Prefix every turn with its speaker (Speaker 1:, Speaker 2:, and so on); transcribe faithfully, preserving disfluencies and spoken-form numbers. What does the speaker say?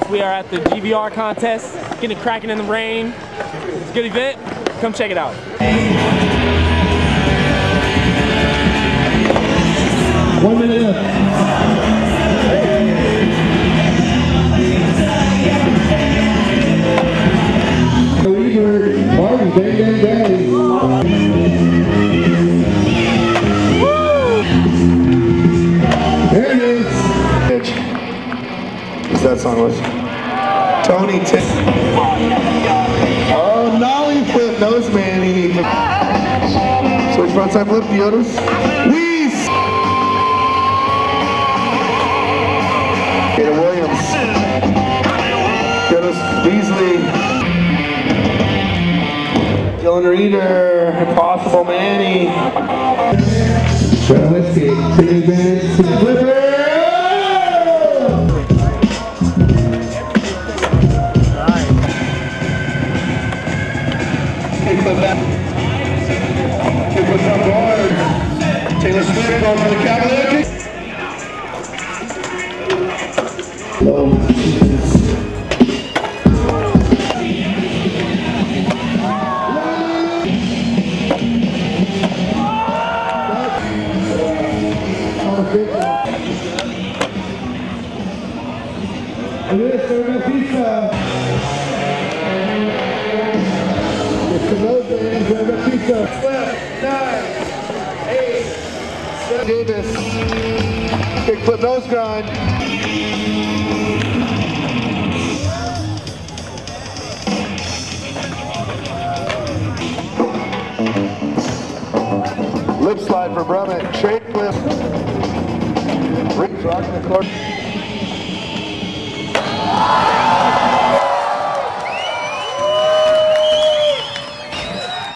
Speaker 1: We are at the G V R contest, getting it cracking in the rain. It's a good event. Come check it out.
Speaker 2: One minute left. Party, bang, bang, bang. Woo! There it is. What's that song was? Tony T. Oh, nollie flip, nose Manny. Switch frontside flip, Yodas. Wees! Ada Williams. Yodas Beasley. Dylan Reeder, Impossible Manny. Shut Whiskey, taking advantage to the flipper. Kickflip back. Kickflip on board. Taylor Swift going for the Cavalier kick. Low. It is for the pizza. It's the nose man for the pizza. Flip, nine, eight, seven. Davis. Big flip nose grind. Lip slide for Brummett. Trade flip. Rick's rocking the court.